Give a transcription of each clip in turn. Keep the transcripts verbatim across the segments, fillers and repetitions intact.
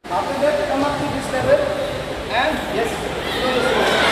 After that, come up to this level and yes, throw the sword.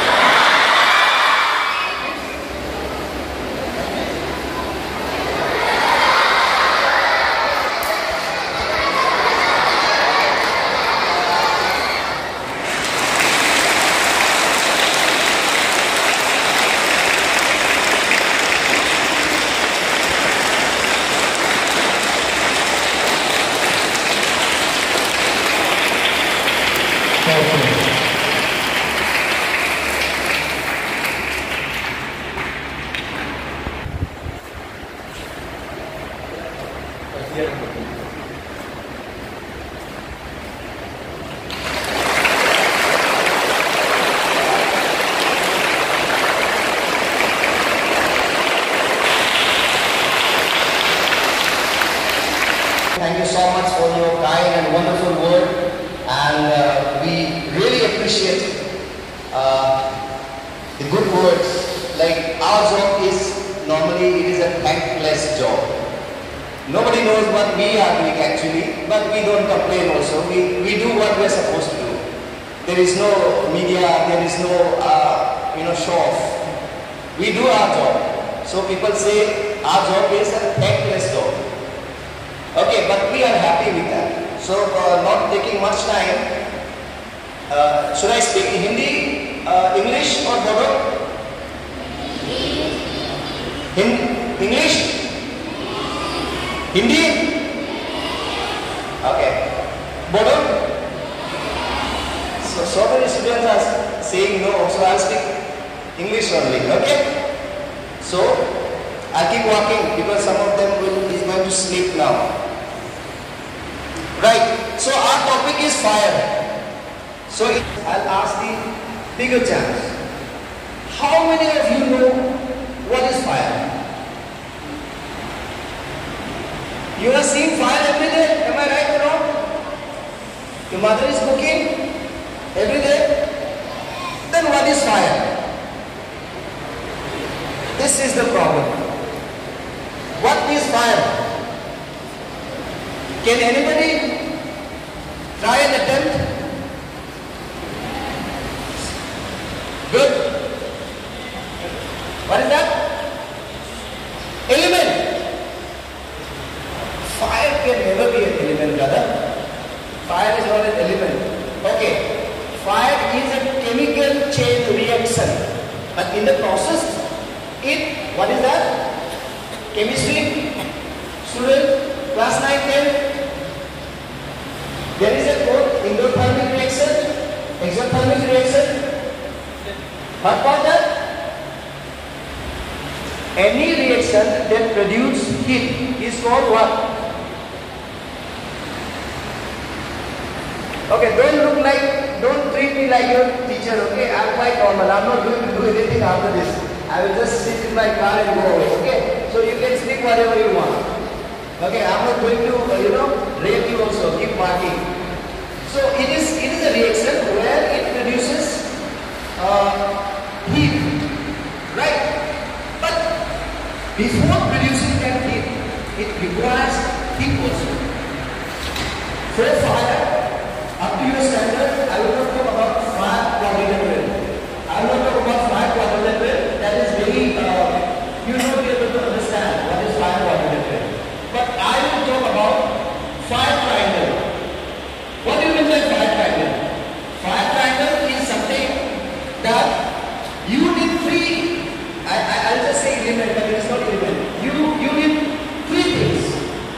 Thank you so much for your kind and wonderful word, and uh, we really appreciate uh, the good words. Like, our job is, normally it is a thankless job. Nobody knows what we are doing actually, but we don't complain also. We, we do what we are supposed to do. There is no media, there is no uh, you know, show off. We do our job. So people say our job is a thankless job. Okay, but we are happy with that. So, uh, not taking much time, uh, should I speak Hindi, uh, English or Bodo? Hin English? Hindi? Okay. Bodo? So, so many students are saying no, so I'll speak English only, okay? So, I'll keep walking because some of them will is going to sleep now. Right, so our topic is fire. So I'll ask the bigger chance. How many of you know what is fire? You are seeing fire every day, am I right or not? Your mother is cooking every day? Then what is fire? This is the problem. What is fire? Can anybody try an attempt? Good. What is that? Element. Fire can never be an element, brother. Fire is not an element. Okay. Fire is a chemical chain reaction. But in the process, it, what is that? Chemistry. Student, class nine, ten. There is a code, endothermic reaction, exothermic reaction. What about that? Any reaction that produces heat is called what? Okay, don't look like, don't treat me like your teacher, okay? I'm quite normal. I'm not going to do anything after this. I will just sit in my car and go away, okay? So you can speak whatever you want. Okay, I'm not going to, uh, you know, rate you also, keep marking. So it is, it is a reaction where it produces uh, heat, right? But before producing that heat, it requires heat also. For fire, up to your standard, I will not talk about fire quadrilateral. I will not talk about fire quadrilateral. That is very, uh, you will not be able to understand what is fire quadrilateral. But I will talk about fire triangle. What do you mean by fire triangle? Fire triangle is something that you need three, I, I, I'll just say element, but it is not element. You, you need three things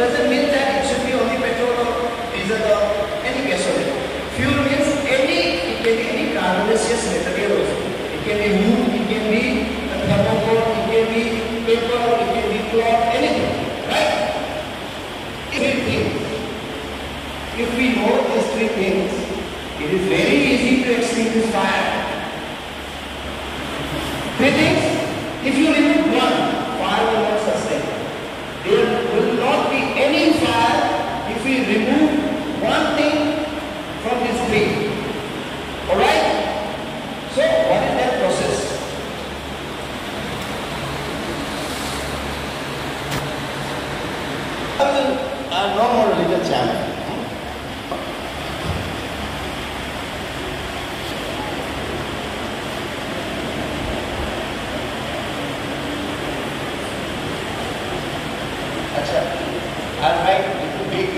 doesn't mean that it should be only petrol or diesel or any gasoline. Fuel means any, it can be any carbonaceous material also. It can be wood, it can be a thermocol, it can be paper, it can be cloth, anything. Right? Three things. If we know these three things, it is very easy to extinguish fire. Three things. If you remove one, fire will not sustain. There will not be any fire if we remove one thing from this tree. Alright? So, what is that process? Uh, no more little channel. I'll write little big.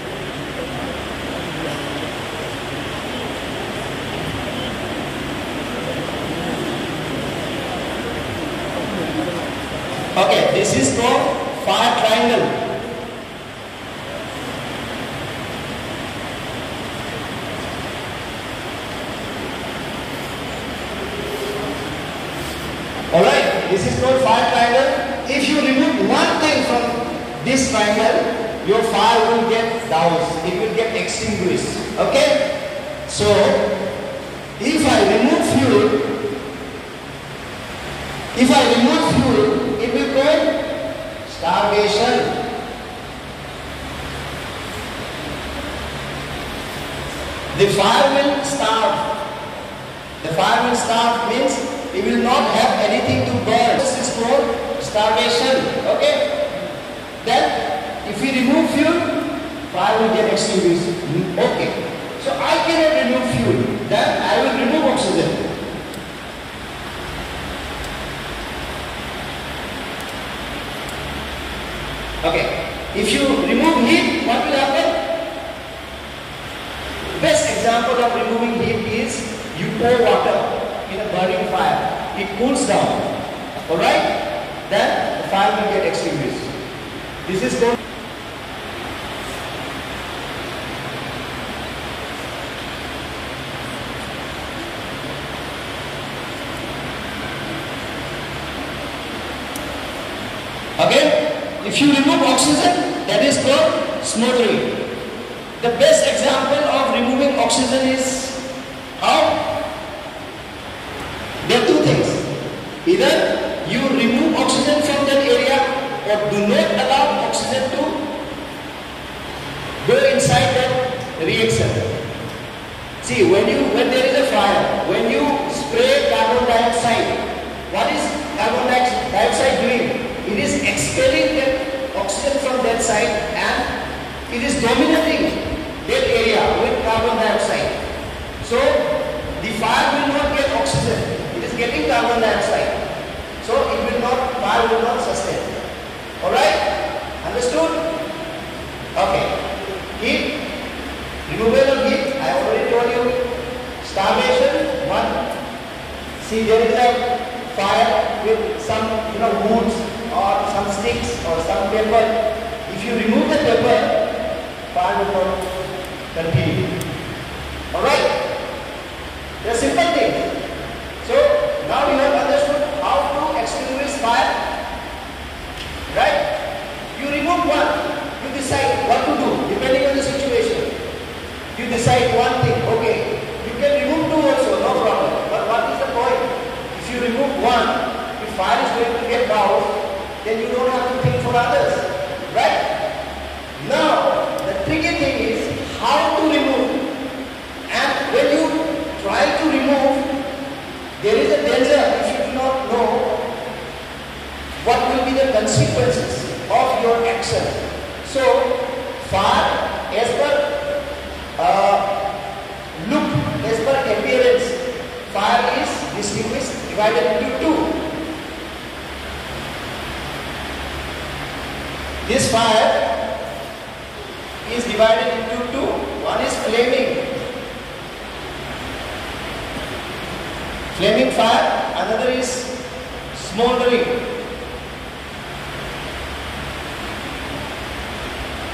Okay, this is called fire triangle. Alright, this is called fire triangle. If you remove one thing from this triangle, your fire will get doused, it will get extinguished. Okay? So, if I remove fuel, if I remove fuel, it will cause starvation. The fire will starve. The fire will starve means it will not have anything to burn. This is called starvation. Okay? Then, if we remove fuel, fire will get extinguished. Okay. So I cannot remove fuel. Then I will remove oxygen. Okay. If you remove heat, what will happen? Best example of removing heat is you pour water in a burning fire. It cools down. Alright? Then the fire will get extinguished. This is called okay? If you remove oxygen, that is called smoldering. The best example of removing oxygen is how? There are two things. Either you remove oxygen from that area or do not allow oxygen to go inside that reaction. See, when you when there is a fire, when you spray carbon dioxide, what is carbon dioxide doing? It is expelling the oxygen from that side and it is dominating that area with carbon dioxide. So the fire will not get oxygen. It is getting carbon dioxide. So it will not, fire will not sustain. Alright? Understood? Okay. Heat. Removal of heat. I already told you. Starvation. One. See, there is a fire with some, you know, woods or some sticks or some paper. If you remove the paper, fire will not continue. Alright? They are simple things. So, now you have understood how to extinguish fire. Right? You remove one, you decide what to do depending on the situation. You decide one thing, okay. You can remove two also, no problem. But what is the point? If you remove one, if fire is going to get doused, then you don't have to think for others. Right? Now, the tricky thing is how to remove. And when you try to remove, there is a danger if you do not know what will be the consequences of your action. So, fire, as per uh, look, as per appearance, fire is distinguished, divided into two. This fire is divided into two. One is flaming. Flaming fire, another is smoldering.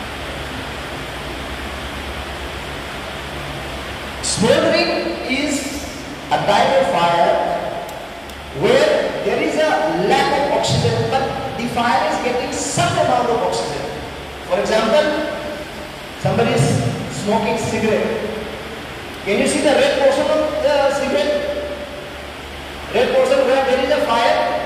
Smoldering is a type of fire where there is a lack of oxygen, but the fire is getting some amount of oxygen. For example, somebody is smoking cigarette. Can you see the red portion of the cigarette? Red portion where there is a fire.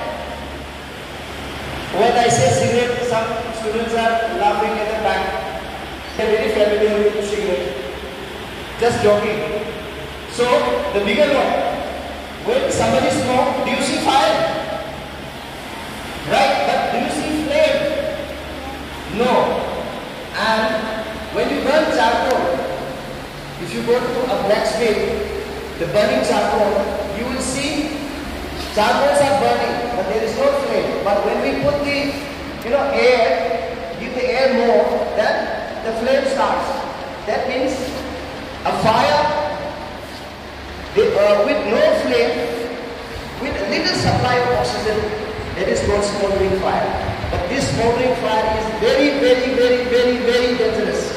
When I say cigarette, some students are laughing at the back. They are very familiar with cigarette. Just joking. So, the bigger one. When somebody smokes, do you see fire? Right, but do you see flame? No. And when you burn charcoal, if you go to a blacksmith, the burning charcoal, you will see charcoals are burning, but there is no flame. But when we put the, you know, air, give the air more, then the flame starts. That means a fire uh, with no flame, with a little supply of oxygen, that is called smoldering fire. But this smoldering fire is very, very, very, very, very dangerous.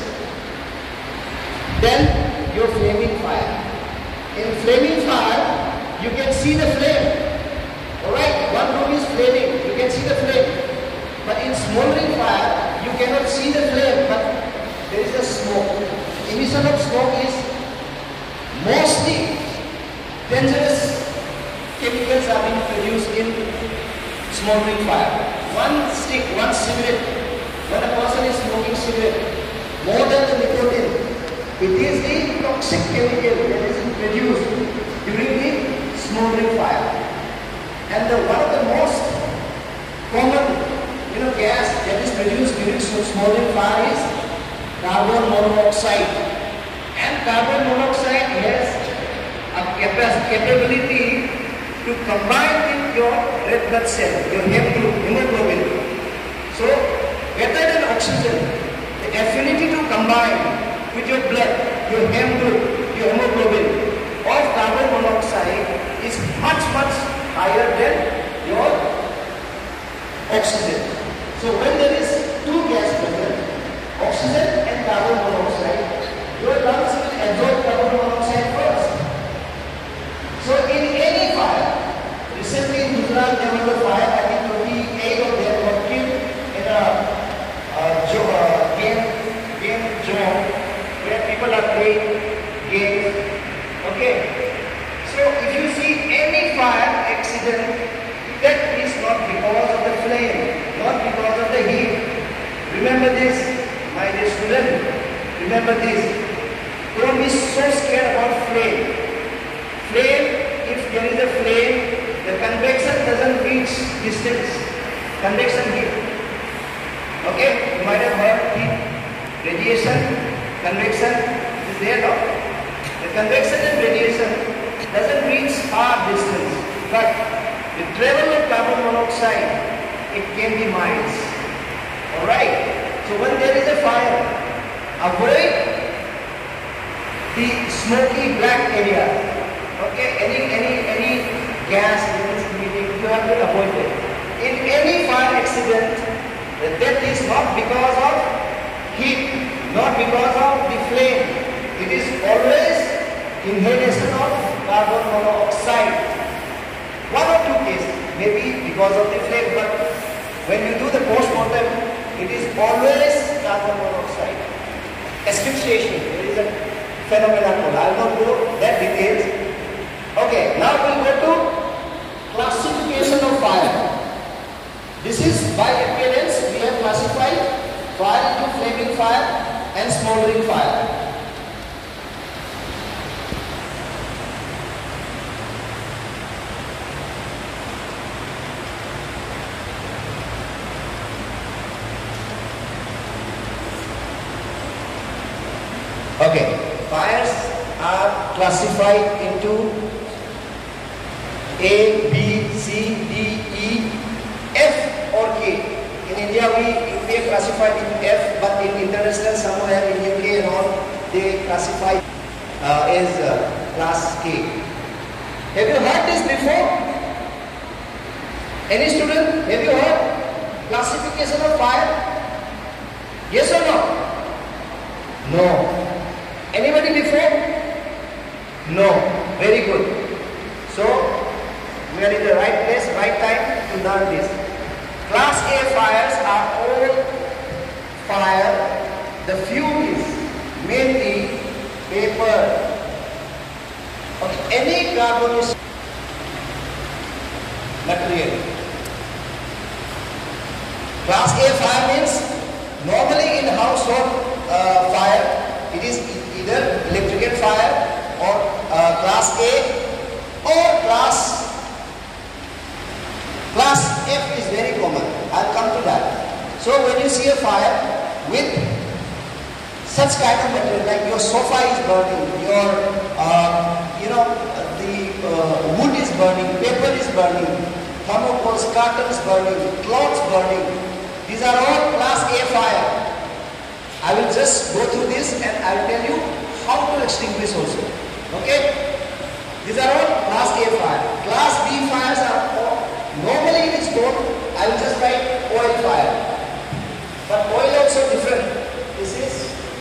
Then your flaming fire. In flaming fire, you can see the flame. Alright, one room is flaming, you can see the flame. But in smoldering fire, you cannot see the flame, but there is a smoke. Emission of smoke is mostly dangerous chemicals are being produced in smoldering fire. One stick, one cigarette, when a person is smoking cigarette, more than the nicotine, it is the toxic chemical that is produced during the smoldering fire. And the, one of the most common, you know, gas that is produced during smoldering fire is carbon monoxide. And carbon monoxide has a capability to combine with your red blood cell, your hemoglobin. So, better than oxygen, the affinity to combine with your blood, your hemoglobin, your hemoglobin of carbon monoxide is much, much higher than your oxygen. So, when there is two gas present, oxygen and carbon monoxide, your lungs will absorb carbon monoxide first. So in any fire, recently in Gujarat there was a fire, I think twenty-eight of them were killed in a uh, uh, game, game zone where people are playing games. Okay. So if you see any fire accident, that is not because of the flame, not because of the heat. Remember this, my dear student, remember this. Don't be so scared about flame. Flame, if there is a flame, the convection doesn't reach distance. Convection heat. Okay, you might have heard heat, radiation, convection is there now. The convection and radiation doesn't reach far distance, but the travel of carbon monoxide, it can be miles. Alright, so when there is a fire, avoid the smoky black area. Okay, any any any gas that is emitting, you have to avoid it. In any fire accident, the death is not because of heat, not because of the flame. It is always inhalation of carbon monoxide. One or two cases, maybe because of the flame, but when you do the post-mortem, it is always carbon monoxide. Asphyxiation, there is a phenomenon called, I will not go that details. Okay, now we'll go to classification of fire. This is by appearance, we have classified fire into flaming fire and smoldering fire. Okay, fires are classified into A, B, C, D, E, F or K. In India we, we are classified into F, but in international somewhere in U K and all, they classify uh, as uh, class K. Have you heard this before? Any student, have you heard classification of fire? Yes or no? No. Anybody before? No. Very good. So, we are in the right place, right time to learn this. Class A fires are all fire. The fuel is mainly paper. Okay. Any carbon material. Class A fire means normally in household uh, fire it is either electrical fire or uh, class A or class class F is very common. I'll come to that. So when you see a fire with such kind of material, like your sofa is burning, your uh, you know the uh, wood is burning, paper is burning, thermocols, curtains burning, cloths burning. These are all class A fire. I will just go through this and I will tell you how to extinguish also. Okay? These are all class A fire. Class B fires are all, normally it is called, I will just write oil fire. But oil also different. This is,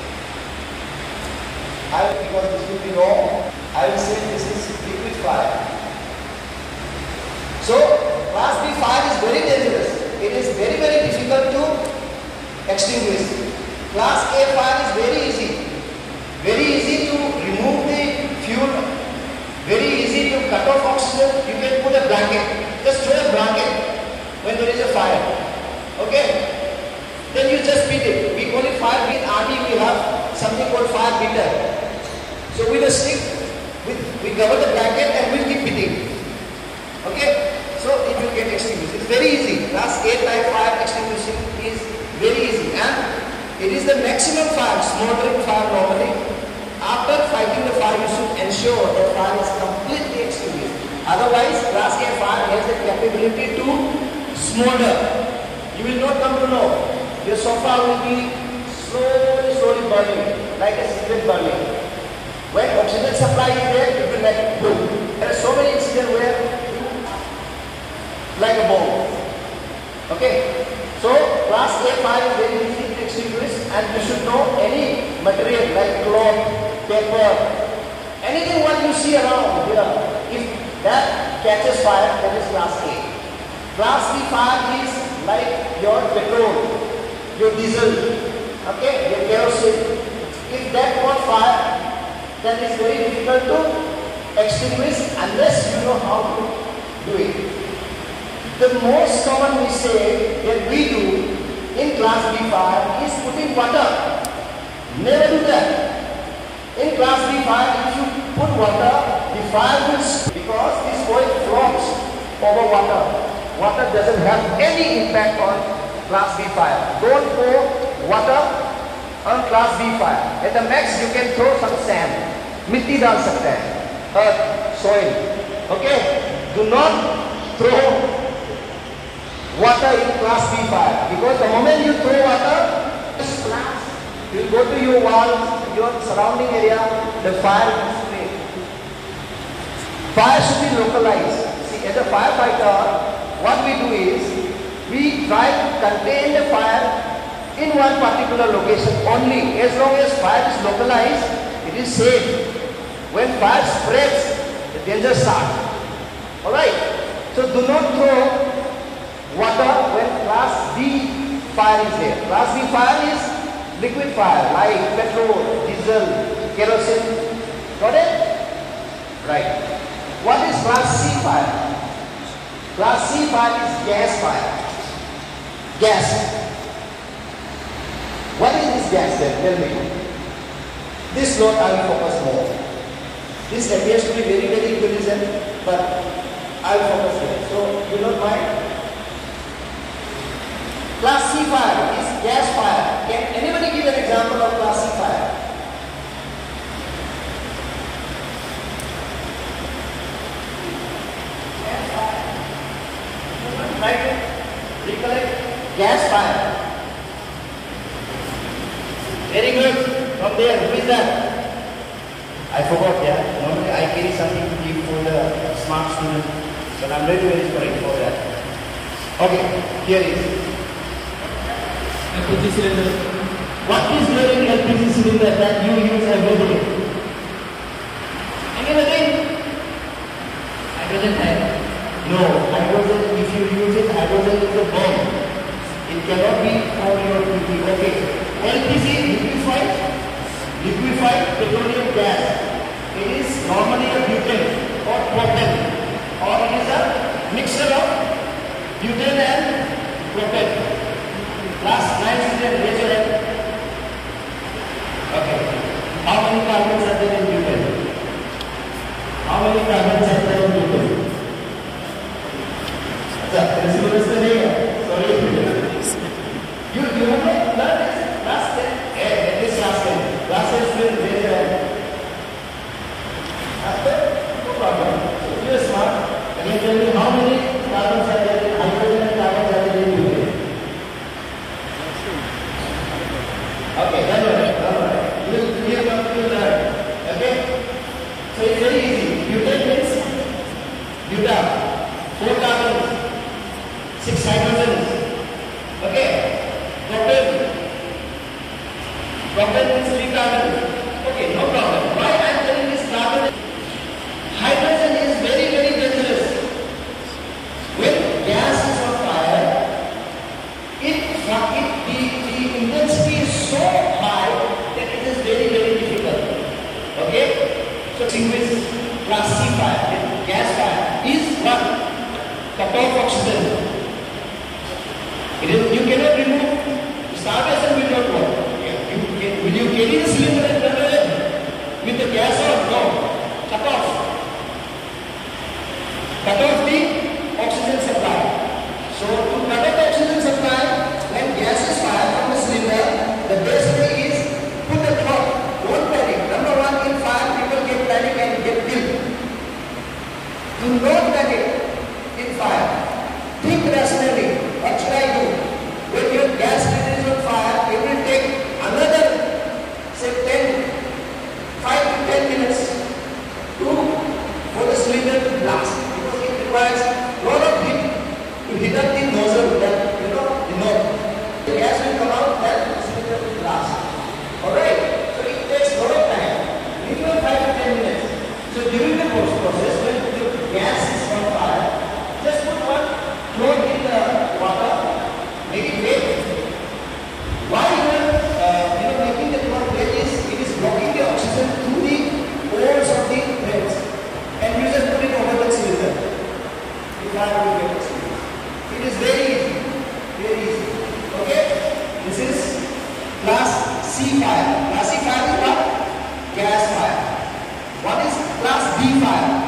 I will, because this will be wrong, I will say this is liquid fire. So, class B fire is very dangerous. It is very very difficult to extinguish. Class A fire is very easy. Very easy to remove the fuel. Very easy to cut off oxygen. You can put a blanket. Just throw a blanket when there is a fire. Okay? Then you just beat it. We call it fire beat. R D we have something called fire beater. So with a stick, with, we cover the blanket and we keep beating. Okay? So it will get extinguished. It's very easy. Class A type fire extinguishing is very easy, and it is the maximum fire, smoldering fire normally. After fighting the fire, you should ensure the fire is completely extinguished. Otherwise, class A fire has the capability to smolder. You will not come to know. Your sofa will be slowly, slowly burning, like a cigarette burning. When oxygen supply is there, it will let it go. There are so many incidents where like a bomb. Okay? So, class A fire is very easy to extinguish, and you should know any material like cloth, paper, anything what you see around here. If that catches fire, that is class A. Class B fire is like your petrol, your diesel, okay, your kerosene. If that caught fire, then it's very difficult to extinguish unless you know how to do it. The most common mistake that we do in class B fire is putting water. Never do that. In class B fire, if you put water, the fire will, because this oil floats over water. Water doesn't have any impact on class B fire. Don't pour water on class B fire. At the max, you can throw some sand. Mitti dal sakta hai. Earth, soil. Okay? Do not throw water in class B fire, because the moment you throw water, it splats. You will go to your walls, your surrounding area, the fire will spread. Fire should be localized. See, as a firefighter, what we do is, we try to contain the fire in one particular location only. As long as fire is localized, it is safe. When fire spreads, the danger starts. Alright? So do not throw water when class B fire is there. Class B fire is liquid fire like petrol, diesel, kerosene. Got it? Right. What is class C fire? Class C fire is gas fire. Gas. What is this gas then? Tell me. This note I will focus more. This appears to be very very intelligent, but I will focus here. So you don't mind? Class C fire is gas fire. Can anybody give an example of class C fire? Gas fire. Try to recollect gas fire. Very good. From there, who is that? I forgot, yeah. Normally I carry something to give for the smart student, but I'm very very sorry for that. Okay, here is. L P G cylinder. What is your L P G cylinder that you use every day? Any carbons are there in butane? How many carbons are there in butane? Principle is there. Sorry. You, you have not learned this last ten. Eh, this last ten. Last ten will be there. After, no problem. So if you are smart, can you tell me how many carbons are there in hydrogen and carbons are there in butane? Okay, done already, done already. You will hear what you learn. Okay? So it's very easy. Butane means butan, four carbons, six hydrogens. Okay? Propane. Propane means three carbons. Okay, no problem. Why I am telling this carbon? Hydrogen is very, very dangerous. When gas is on fire, it, it the, the intensity is so high that it is very, very difficult. Okay? So distinguish class C fire, gas fire is what? Cut-off oxygen. It is, you cannot remove starvation will not work. You, you, will you carry the cylinder and run away with the gas on? No. Cut off. Cut off the oxygen supply. So to cut off the oxygen supply, when gas is fired from the cylinder, the best way is put a cloth. Don't panic. Number one, in fire, people get panic and get killed. Do not panic in fire. Think rationally. What should I do? When your gas cylinder is on fire, it will take another, say, ten, five to ten minutes to, for the cylinder to blast. Because it requires a lot of heat to heat up the nozzle, that, you know, the knob. The gas will come out, then the cylinder will blast. Alright? So it takes a lot of time, minimum five to ten minutes. So during the post process, when the gas is on fire, just put one cloth in the water, make it wet. Why you are uh, you know, making the cloth wet is it is blocking the oxygen through the pores of the threads, and you just put it over the cylinder. The fire will get extinguished. It is very easy, very easy. Okay, this is class C fire. Class C fire is what? Gas fire. What is class D fire?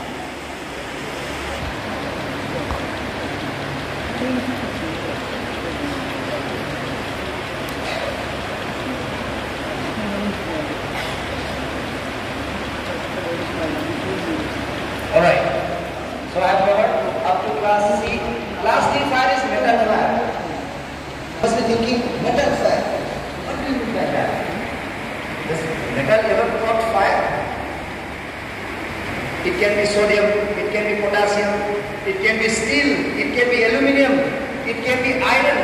Alright, so I have covered up to class C. Class D fire is metal fire. You must be thinking, metal fire. What do you mean by that? Does metal ever caught fire? It can be sodium, it can be potassium, it can be steel, it can be aluminum, it can be iron.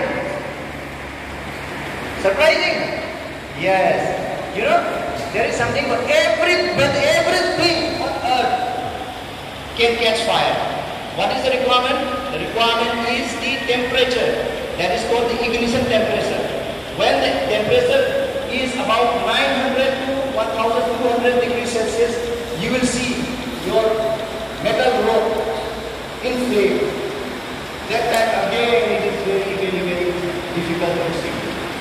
Surprising? Yes. You know, there is something for every, but everything on earth can catch fire. What is the requirement? The requirement is the temperature. That is called the ignition temperature. When the temperature is about nine hundred to one thousand two hundred degrees Celsius, you will see your metal rope in flame. That time again it is very, very, very difficult to see.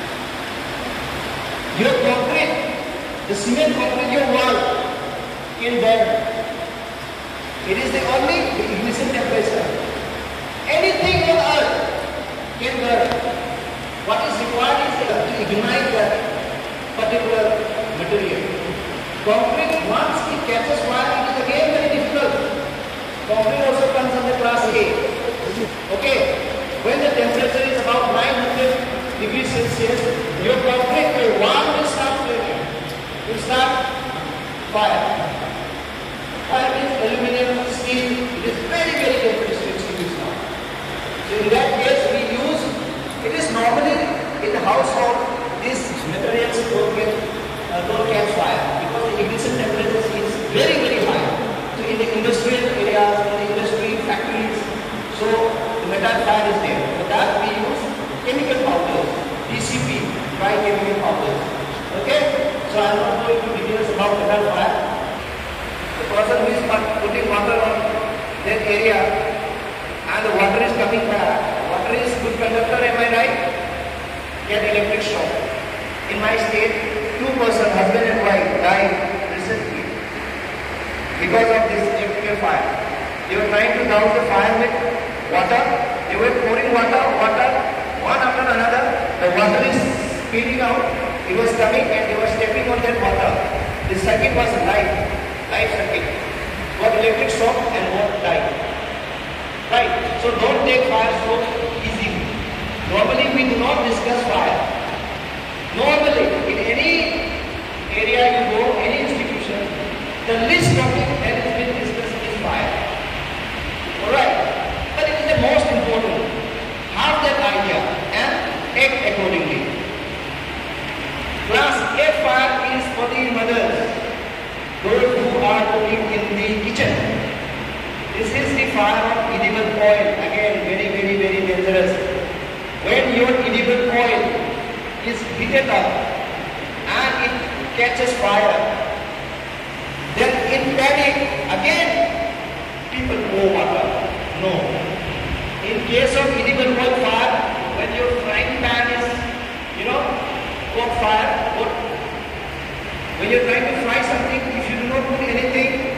Your concrete, the cement concrete your wall can burn. It is the only the ignition temperature. Anything on earth can burn. What is required is to ignite that particular material. Concrete, once it catches fire, it is again very difficult. Concrete also comes under class A. Okay, when the temperature is about nine hundred degrees Celsius, your concrete will warm will start flaming. Will start fire. Fire means aluminum, steel. It is very, very dangerous to extinguish now. So in that case, we use. It is normally in the household these materials don't get uh, don't catch fire because the ignition temperature is very, very high. So in the industrial areas, in the industry factories, so the metal fire is there. For that we use chemical powders, D C P, dry chemical powders. Okay? So I am not going into details about metal fire. The person who is putting water on that area and the water is coming back, water is good conductor, am I right? Get electric shock. In my state, two persons, husband and wife, died because of this electrical fire. They were trying to douse the fire with water. They were pouring water, water, one after another. The water is speeding out. It was coming and they were stepping on that water. The circuit was live, live circuit. Got electric shock and one died. Right? So don't take fire so easy. Normally we do not discuss fire. Normally, in any area you go, any institution, the least topic that has been discussed is fire. Alright? But it is the most important. Have that idea and act accordingly. Class A fire is for the mothers, those who are cooking in the kitchen. This is the fire of edible oil. Again, very, very, very dangerous. When your edible oil is heated up and it catches fire, then in panic, again, people pour water. No. In case of edible oil fire, when your frying pan is, you know, caught fire, what? When you're trying to fry something, if you do not put anything,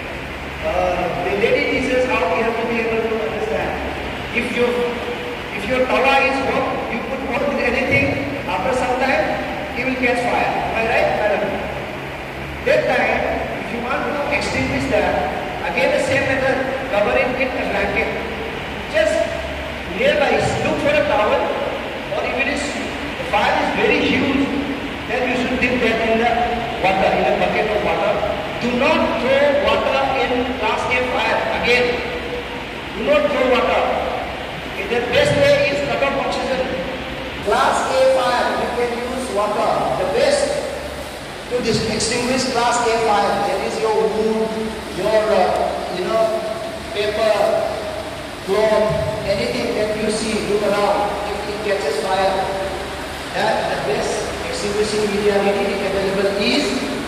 uh, the lady teaches how you have to be able to understand. If you if your tawa is hot, you put not with anything, after some time, it will catch fire. Am I right, madam? That time, if you want to extinguish that, again the same method, cover it with a blanket. Just nearby, look for a towel, or if it is, the fire is very huge, then you should dip that in the water, in a bucket of water. Do not throw water in class A fire. Again, do not throw water. The best way is cut off oxygen. Class A fire, you can use water. The best to extinguish class A fire, that is your wood, your, uh, you know, paper, cloth, anything that you see, look around, if it catches fire. That the best extinguishing media readily available is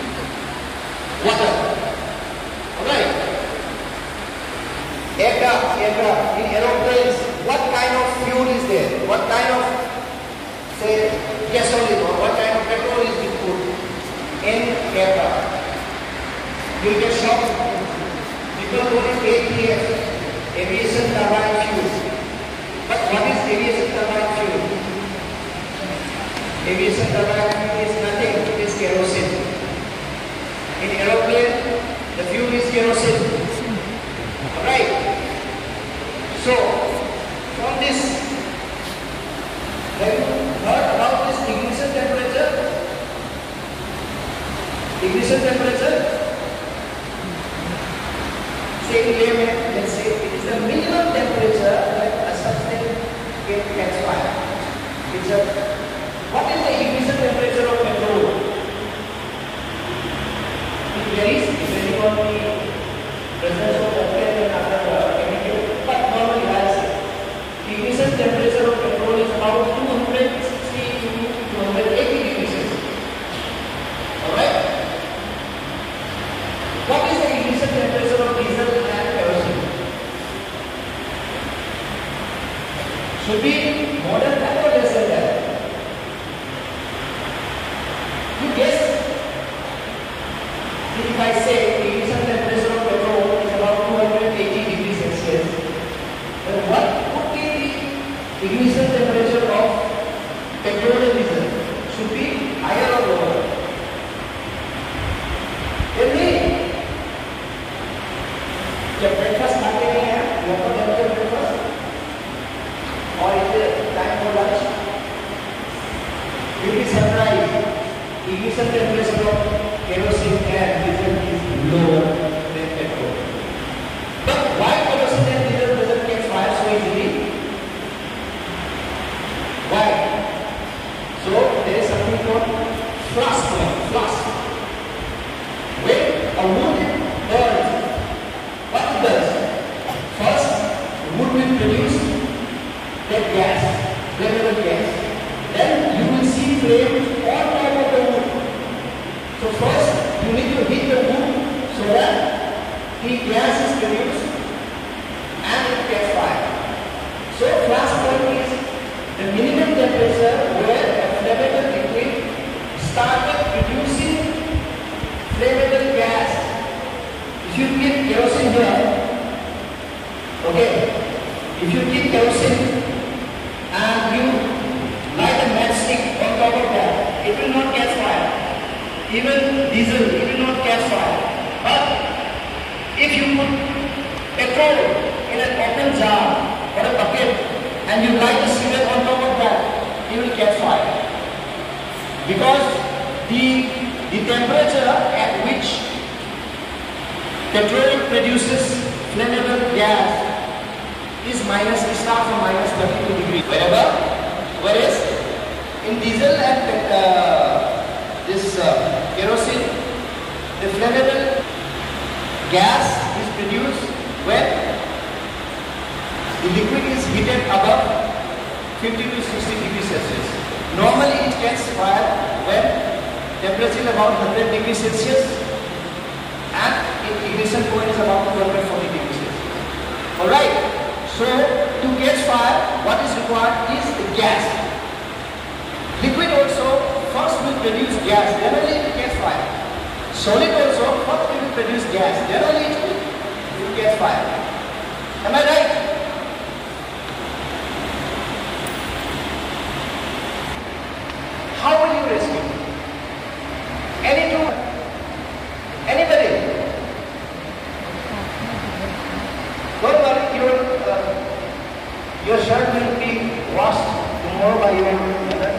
water. Alright? Aircraft, aircraft, in aeroplanes, what kind of fuel is there? What kind of, say, gasoline or what kind of petrol is being put in aircraft? You get shocked because what is A T F? Aviation turbine fuel. But what is aviation turbine fuel? Aviation turbine fuel is nothing, it is kerosene. In aeroplane, the fuel is kerosene. Alright? So, from this, have you heard about this ignition temperature? Ignition temperature? Say in layman, let's say it is the minimum temperature that a substance can catch fire. It's a, what is the ignition temperature of petrol? It varies depending on the presence of alkali and other chemicals, but normally I say the ignition temperature of petrol is about two hundred sixty to two hundred eighty degrees Celsius. Alright? What is the ignition temperature of diesel and kerosene? Should be more than that or less than that? You guess? If I say the ignition temperature of petrol is about two hundred eighty degrees Celsius, then what would be the ignition temperature of petrol and diesel? Should be higher or lower? Tell me. जब breakfast खाते नहीं हैं, लोगों ने जब breakfast और इसे time for lunch, you will be surprised. Ignition temperature of kerosene and diesel is lower than petrol. But why kerosene and diesel doesn't catch fire so easily? Why? So there is something called flask point. Flask. When a wood burns, what it does? First, wood will produce that gas, flammable gas. Then you will see flame on top of the wood. So first, you need to heat the wood so that the gas is produced and it gets fire. So flask point is the minimum temperature where a flammable liquid started producing flammable gas. If you keep kerosene here, okay, if you keep kerosene and you light a matchstick on top of that, it will not catch fire. Even diesel, it will not catch fire. But if you put petrol in an open jar or a bucket and you light a cigarette on top of that, it will catch fire. Because the, the temperature at which petrol produces flammable gas is minus, it starts from minus thirty-two degrees. Wherever, whereas in diesel and uh, this uh, kerosene, the flammable gas is produced when the liquid is heated above fifty to sixty degrees Celsius. Normally it gets fire when temperature is about one hundred degrees Celsius and ignition point is about two hundred forty degrees Celsius. Alright, so to catch fire, what is required is the gas. Liquid also first will produce gas, then only it will catch fire. Solid also first it will produce gas, then only it will, it will catch fire. Am I right? How will you rescue? Any two? Anybody? Don't worry, your, uh, your shirt will be washed tomorrow by your mother.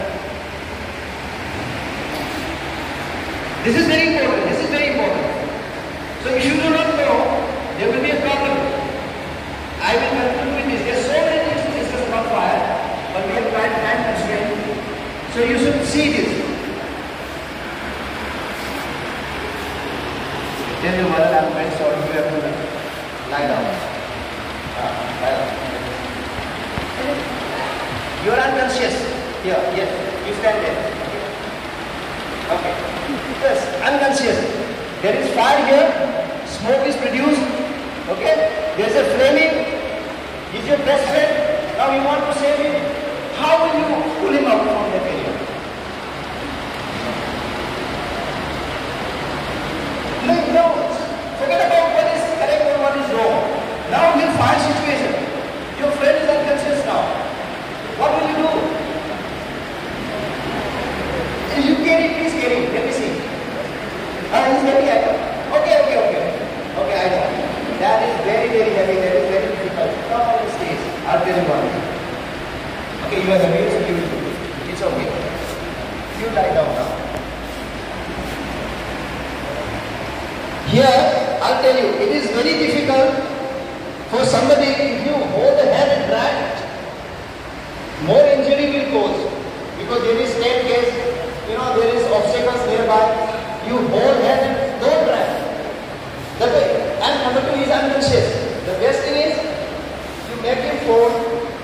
This is very important. This is very important. So if you do not know, there will be a problem. I will conclude with this. There are so many things to discuss about fire, but we have tried time constraint. So you should see this. Tell your mother I'm very sorry, you have to lie down. Ah, lie down. You are unconscious. Here, yes. You stand there. Okay. Yes, unconscious. There is fire here. Smoke is produced. Okay. There is a flaming. He's your best friend. Now you want to save him. How will you pull him out from that area? No, no. Forget about what is correct or what is wrong. Now in fire situation, your friend is unconscious now. What will you do? You carry, please carry. Let me see. Ah, he's heavy item. Okay, okay, okay. Okay, I know. That is very, very heavy. That is very difficult. Come on the stage. I'll tell you one. Okay, you are heavy, so you will do it. It's okay. You lie down now. Here, I'll tell you, it is very difficult for somebody, if you hold the hand and drag, more injury will cause. Because there is staircase, you know, there is obstacles nearby. You hold hand and don't drag. That's it. And number two, he is unconscious. The best thing is, you make him fall.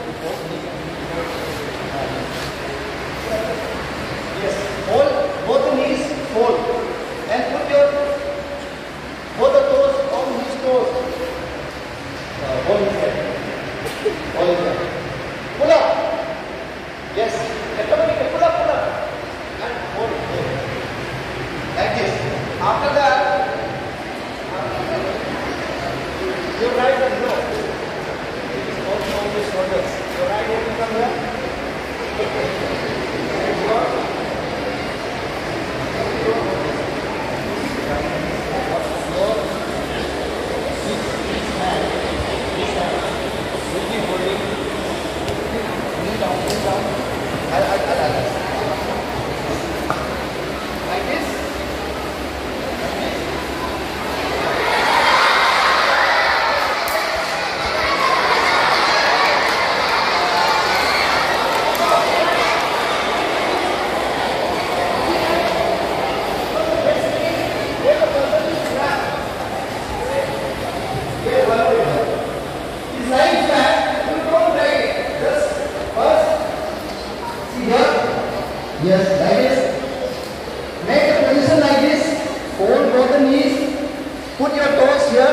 Yes, hold both the knees, fold. And put your both the toes on his toes. Uh, hold his head. Hold his head. Pull up. Yes. Automatically pull up, pull up. And hold, hold. Like this. After that, your right hand, no. It is also on the shoulders. Your right hand will come here. And your yes, like this. Make a position like this. Hold both the knees. Put your toes here.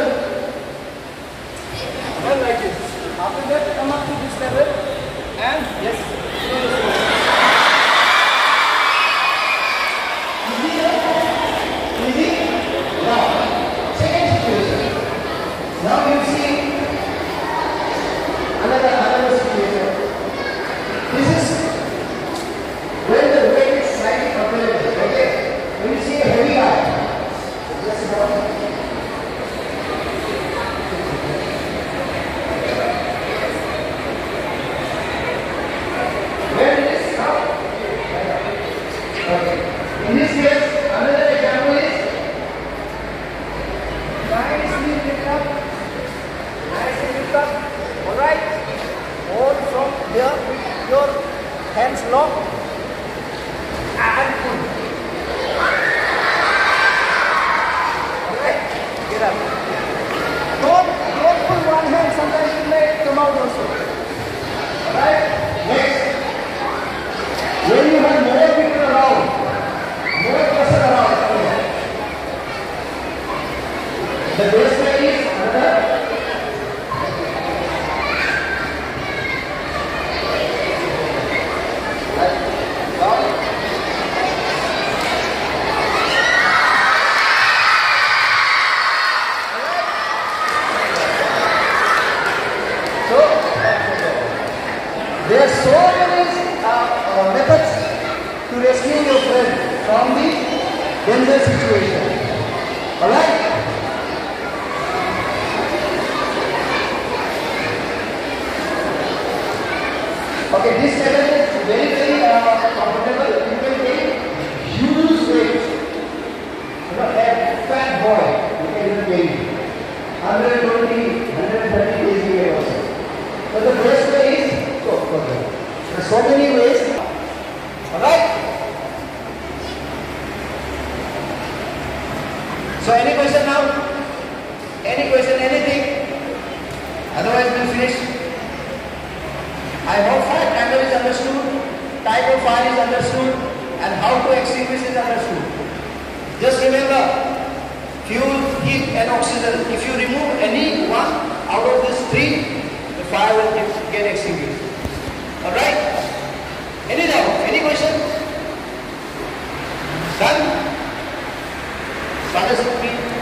Well, like this. After that, come up to this level and yes. Easy, easy. Now, second situation. Hands lock and pull. Alright, get up. Don't, don't pull one hand, sometimes you may come out also. Alright, Next. When you have more people around, more person around, the best way is another. There are so many uh, uh, methods to rescue your friend from the danger situation. Alright? Okay, this method is very, very uh, comfortable. You can take huge weight. You know, a fat boy, you can even carry one twenty, one thirty kg weight also. But the best way is so, there are so many ways. Alright? So any question now? Any question, anything? Otherwise we'll finish. I hope fire angle is understood, type of fire is understood, and how to extinguish is understood. Just remember, fuel, heat and oxygen. If you remove any one out of these three, the fire will get extinguished. Alright? Any doubt? Any question? Done? What does it mean?